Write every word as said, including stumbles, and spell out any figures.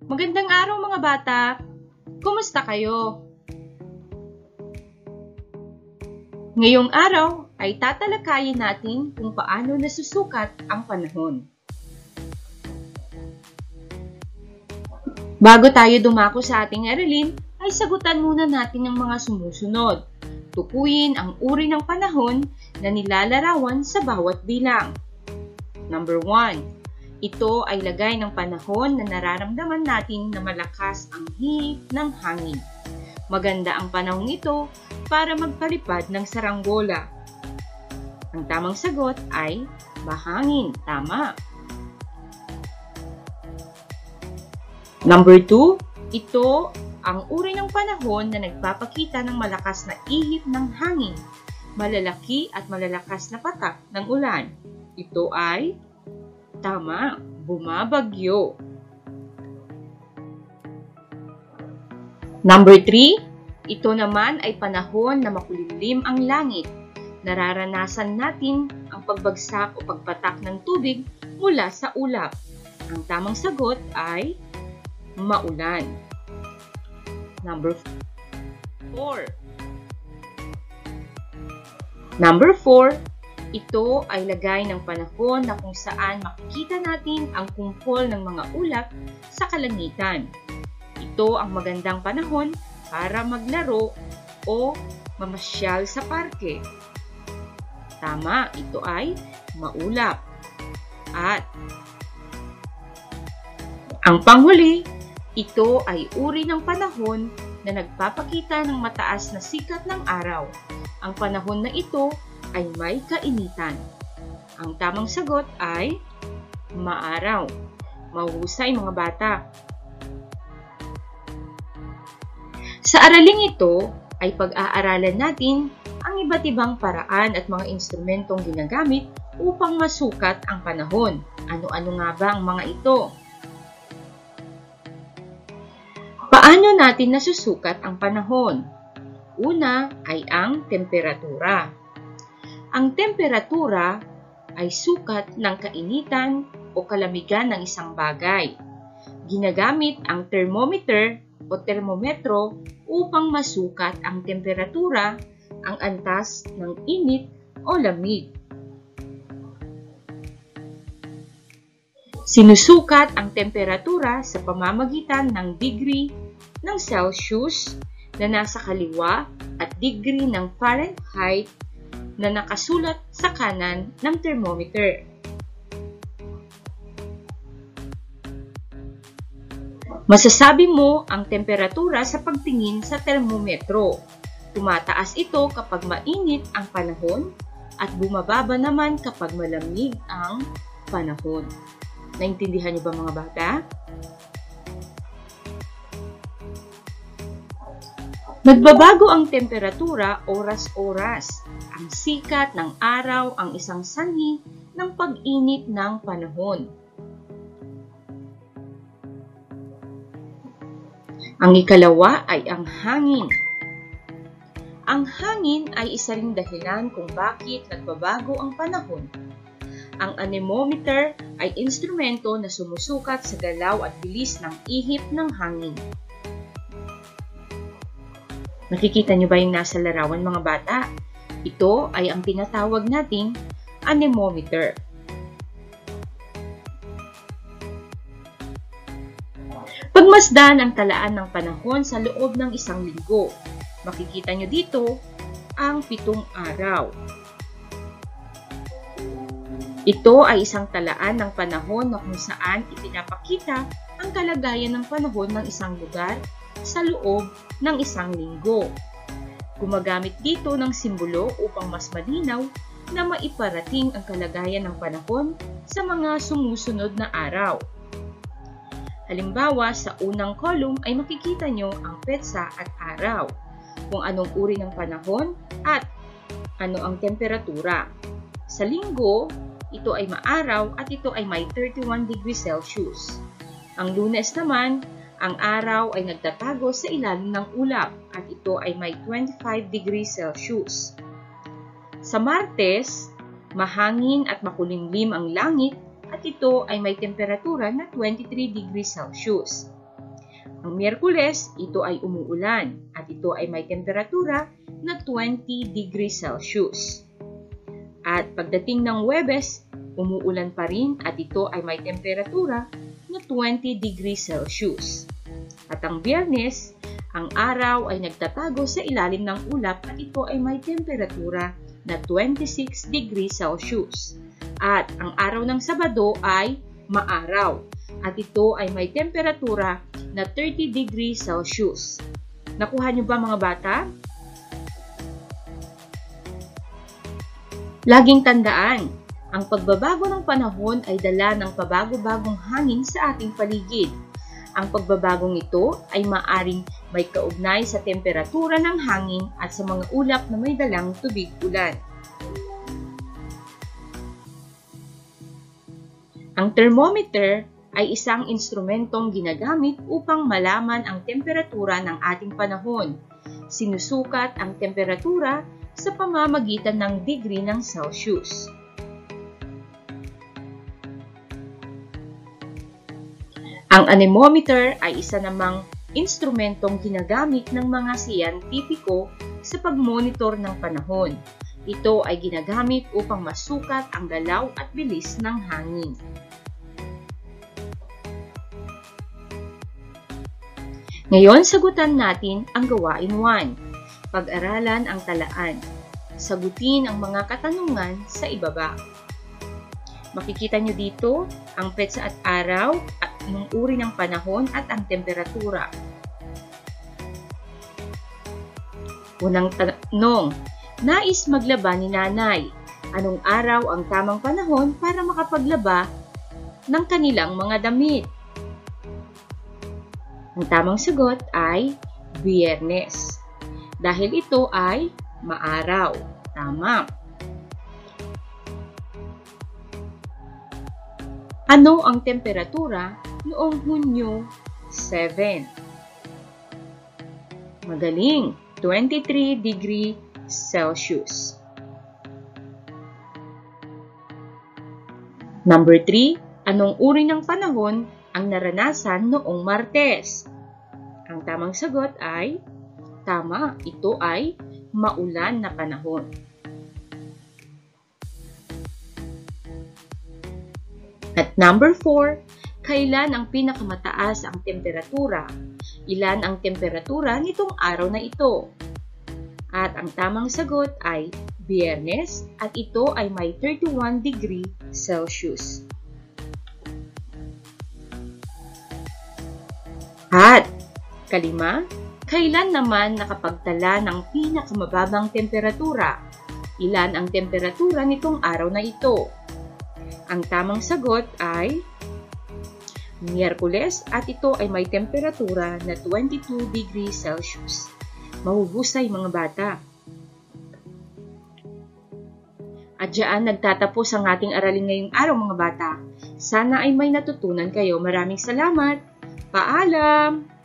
Magandang araw mga bata! Kumusta kayo? Ngayong araw ay tatalakayin natin kung paano nasusukat ang panahon. Bago tayo dumako sa ating aralin, ay sagutan muna natin ang mga sumusunod. Tukuyin ang uri ng panahon na nilalarawan sa bawat bilang. Number one. Ito ay lagay ng panahon na nararamdaman natin na malakas ang hihip ng hangin. Maganda ang panahon ito para magpalipad ng saranggola. Ang tamang sagot ay mahangin. Tama. Number two. Ito ang uri ng panahon na nagpapakita ng malakas na ihip ng hangin, malalaki at malalakas na patak ng ulan. Ito ay tama, bumabagyo. Number three, ito naman ay panahon na makulimlim ang langit. Nararanasan natin ang pagbagsak o pagpatak ng tubig mula sa ulap. Ang tamang sagot ay maulan. Number four. Number four, ito ay lagay ng panahon na kung saan makikita natin ang kumpol ng mga ulap sa kalangitan. Ito ang magandang panahon para maglaro o mamasyal sa parke. Tama, ito ay maulap. At ang panghuli, ito ay uri ng panahon na nagpapakita ng mataas na sikat ng araw. Ang panahon na ito ay may kainitan. Ang tamang sagot ay maaraw. Mahusay mga bata. Sa araling ito ay pag-aaralan natin ang iba't ibang paraan at mga instrumentong ginagamit upang masukat ang panahon. Ano-ano nga ba ang mga ito? Paano natin nasusukat ang panahon? Una ay ang temperatura. Ang temperatura ay sukat ng kainitan o kalamigan ng isang bagay. Ginagamit ang thermometer o termometro upang masukat ang temperatura, ang antas ng init o lamig. Sinusukat ang temperatura sa pamamagitan ng degree ng Celsius na nasa kaliwa at degree ng Fahrenheit na nakasulat sa kanan ng thermometer. Masasabi mo ang temperatura sa pagtingin sa termometro. Tumataas ito kapag mainit ang panahon at bumababa naman kapag malamig ang panahon. Naintindihan niyo ba mga bata? Nagbabago ang temperatura oras-oras. Ang sikat ng araw ang isang sanhi ng pag-init ng panahon. Ang ikalawa ay ang hangin. Ang hangin ay isa ring dahilan kung bakit nagbabago ang panahon. Ang anemometer ay instrumento na sumusukat sa galaw at bilis ng ihip ng hangin. Nakikita niyo ba yung nasa larawan mga bata? Ito ay ang tinatawag nating anemometer. Pagmasdan ang talaan ng panahon sa loob ng isang linggo. Makikita niyo dito ang pitong araw. Ito ay isang talaan ng panahon na kung saan ipinapakita ang kalagayan ng panahon ng isang lugar sa loob ng isang linggo. Gumagamit dito ng simbolo upang mas malinaw na maiparating ang kalagayan ng panahon sa mga sumusunod na araw. Halimbawa, sa unang column ay makikita nyo ang petsa at araw, kung anong uri ng panahon at ano ang temperatura. Sa linggo, ito ay maaraw at ito ay may thirty-one degrees Celsius. Ang Lunes naman, ang araw ay nagtatago sa ilalim ng ulap at ito ay may twenty-five degrees Celsius. Sa Martes, mahangin at makulimlim ang langit at ito ay may temperatura na twenty-three degrees Celsius. Ang Miyerkules, ito ay umuulan at ito ay may temperatura na twenty degrees Celsius. At pagdating ng Huwebes, umuulan pa rin at ito ay may temperatura na twenty degrees Celsius. At ang Biyernes, ang araw ay nagtatago sa ilalim ng ulap at ito ay may temperatura na twenty-six degrees Celsius. At ang araw ng Sabado ay maaraw at ito ay may temperatura na thirty degrees Celsius. Nakuha niyo ba mga bata? Laging tandaan, ang pagbabago ng panahon ay dala ng pabago-bagong hangin sa ating paligid. Ang pagbabagong ito ay maaring may kaugnay sa temperatura ng hangin at sa mga ulap na may dalang tubig-ulan. Ang thermometer ay isang instrumentong ginagamit upang malaman ang temperatura ng ating panahon. Sinusukat ang temperatura sa pamamagitan ng degree ng Celsius. Ang anemometer ay isa namang instrumentong ginagamit ng mga siyentipiko sa pagmonitor ng panahon. Ito ay ginagamit upang masukat ang galaw at bilis ng hangin. Ngayon, sagutan natin ang gawain one. Pag-aralan ang talaan. Sagutin ang mga katanungan sa ibaba. Makikita nyo dito ang petsa at araw, at ng uri ng panahon at ang temperatura. Unang tanong, nais maglaba ni nanay. Anong araw ang tamang panahon para makapaglaba ng kanilang mga damit? Ang tamang sagot ay Biyernes. Dahil ito ay maaraw. Tama. Ano ang temperatura noong Hunyo seven? Magaling, twenty-three degrees Celsius. Number three, anong uri ng panahon ang naranasan noong Martes? Ang tamang sagot ay tama, ito ay maulan na panahon. At number four, kailan ang pinakamataas ang temperatura? Ilan ang temperatura nitong araw na ito? At ang tamang sagot ay Biyernes at ito ay may thirty-one degrees Celsius. At kalima, kailan naman nakapagtala ng pinakamababang temperatura? Ilan ang temperatura nitong araw na ito? Ang tamang sagot ay Miyerkules at ito ay may temperatura na twenty-two degrees Celsius. Mahuhusay mga bata. At diyan nagtatapos ang ating aralin ngayong araw mga bata. Sana ay may natutunan kayo. Maraming salamat. Paalam!